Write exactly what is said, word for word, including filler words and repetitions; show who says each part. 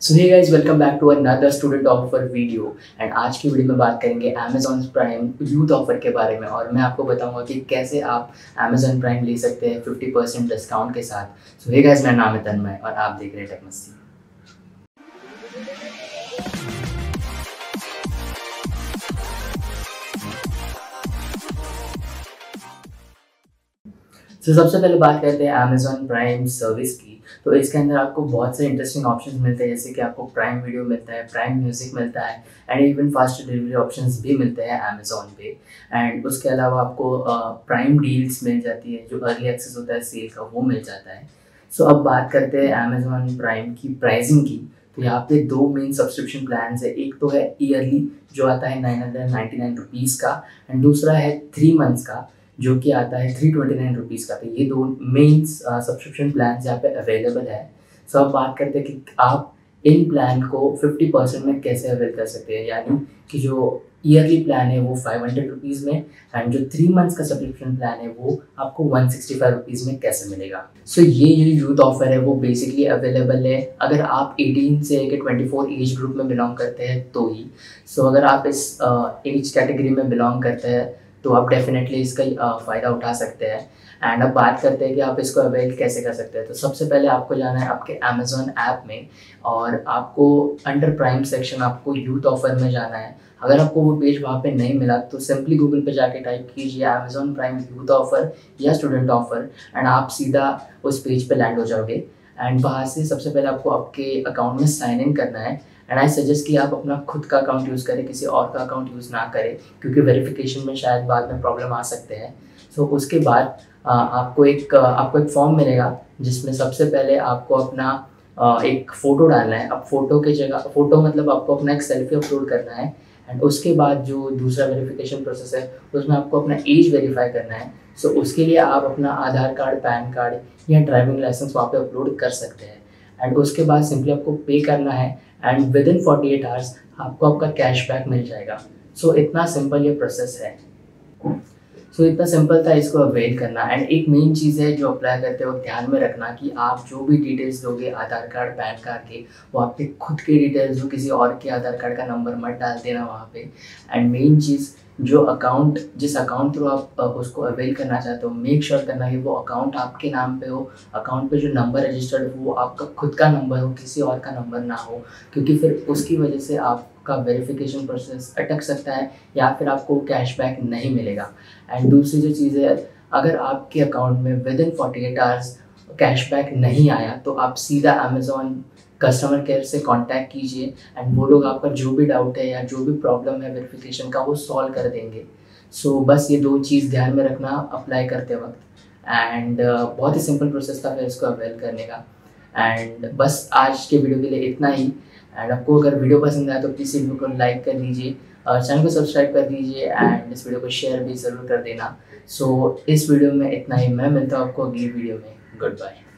Speaker 1: So hey guys, welcome back to another student offer video. एंड आज की video में बात करेंगे अमेजॉन प्राइम यूथ ऑफर के बारे में, और मैं आपको बताऊंगा कि कैसे आप अमेजॉन प्राइम ले सकते हैं फिफ्टी परसेंट डिस्काउंट के साथ। सो हे गाइस, मेरा नाम है तन्मय और आप देख रहे हैं टेक मस्ती। तो so, सबसे पहले बात करते हैं अमेजॉन प्राइम सर्विस की। तो इसके अंदर आपको बहुत से इंटरेस्टिंग ऑप्शंस मिलते हैं, जैसे कि आपको प्राइम वीडियो मिलता है, प्राइम म्यूजिक मिलता है, and even fast delivery options भी मिलते हैं अमेजॉन पे। एंड उसके अलावा आपको प्राइम डील्स मिल जाती है, जो अर्ली एक्सेस होता है सेल का, वो मिल जाता है। सो so, अब बात करते हैं अमेजॉन प्राइम की प्राइसिंग की। तो यहाँ पे दो मेन सब्सक्रिप्शन प्लान है, एक तो है ईयरली जो आता है nine hundred ninety nine rupees का, एंड दूसरा है थ्री मंथ्स का जो कि आता है थ्री ट्वेंटी नाइन रुपीज़ का। तो ये दो मेन सब्सक्रिप्शन प्लान यहाँ पे अवेलेबल है। सो अब बात करते हैं कि आप इन प्लान को फिफ्टी परसेंट में कैसे अवेल कर सकते हैं, यानी कि जो ईयरली प्लान है वो फाइव हंड्रेड रुपीज़ में, एंड जो थ्री मंथ्स का सब्सक्रिप्शन प्लान है वो आपको वन सिक्सटी फाइव रुपीज़ में कैसे मिलेगा। सो so, ये जो यूथ ऑफर है वो बेसिकली अवेलेबल है अगर आप एटीन से लेकर ट्वेंटी फोर एज ग्रुप में बिलोंग करते हैं तो ही। सो so, अगर आप इस एज uh, कैटेगरी में बिलोंग करते हैं तो आप डेफिनेटली इसका फ़ायदा उठा सकते हैं। एंड अब बात करते हैं कि आप इसको अवेल कैसे कर सकते हैं। तो सबसे पहले आपको जाना है आपके अमेजॉन ऐप में, और आपको अंडर प्राइम सेक्शन आपको यूथ ऑफर में जाना है। अगर आपको वो पेज वहाँ पे नहीं मिला तो सिंपली गूगल पे जाके टाइप कीजिए अमेजॉन प्राइम यूथ ऑफर या स्टूडेंट ऑफर, एंड आप सीधा उस पेज पे लैंड हो जाओगे। एंड वहाँ से सबसे पहले आपको आपके अकाउंट में साइन इन करना है। एंड आई सजेस्ट कि आप अपना खुद का अकाउंट यूज़ करें, किसी और का अकाउंट यूज़ ना करें, क्योंकि वेरिफिकेशन में शायद बाद में प्रॉब्लम आ सकते हैं। सो so, उसके बाद आ, आपको एक आपको एक फॉर्म मिलेगा जिसमें सबसे पहले आपको अपना आ, एक फ़ोटो डालना है। अब फ़ोटो की जगह, फ़ोटो मतलब आपको अपना एक सेल्फी अपलोड करना है। एंड उसके बाद जो दूसरा वेरिफिकेशन प्रोसेस है उसमें आपको अपना एज वेरीफाई करना है। सो so, उसके लिए आप अपना आधार कार्ड, पैन कार्ड या ड्राइविंग लाइसेंस वहाँ पे अपलोड कर सकते हैं। एंड उसके बाद सिंपली आपको पे करना है, and within forty eight hours आपको आपका कैशबैक मिल जाएगा। सो so, इतना सिंपल ये प्रोसेस है। सो so, इतना सिंपल था इसको अवेल करना। एंड एक मेन चीज़ है जो अप्लाई करते वक्त ध्यान में रखना कि आप जो भी डिटेल्स दोगे आधार कार्ड, पैन कार्ड के, वो आपके खुद के डिटेल्स हो, किसी और के आधार कार्ड का नंबर मत डाल देना वहाँ पे। एंड मेन चीज़, जो अकाउंट, जिस अकाउंट थ्रू आप उसको अवेल करना चाहते हो, मेक श्योर करना कि वो अकाउंट आपके नाम पे हो, अकाउंट पे जो नंबर रजिस्टर्ड हो वो आपका खुद का नंबर हो, किसी और का नंबर ना हो, क्योंकि फिर उसकी वजह से आपका वेरिफिकेशन प्रोसेस अटक सकता है या फिर आपको कैशबैक नहीं मिलेगा। एंड दूसरी जो चीज़ है, अगर आपके अकाउंट में within forty eight hours cashback नहीं आया तो आप सीधा अमेजॉन कस्टमर केयर से कांटेक्ट कीजिए, एंड वो लोग आपका जो भी डाउट है या जो भी प्रॉब्लम है वेरिफिकेशन का वो सॉल्व कर देंगे। सो so, बस ये दो चीज़ ध्यान में रखना अप्लाई करते वक्त। एंड uh, बहुत ही सिंपल प्रोसेस था फिर इसको अवेल करने का। एंड बस आज के वीडियो के लिए इतना ही। एंड आपको अगर वीडियो पसंद आए तो प्लीज़ वीडियो को लाइक कर दीजिए और चैनल को सब्सक्राइब कर दीजिए, एंड इस वीडियो को शेयर भी ज़रूर कर देना। सो so, इस वीडियो में इतना ही। मैं मिलता हूँ आपको अगली वीडियो में। Good bye.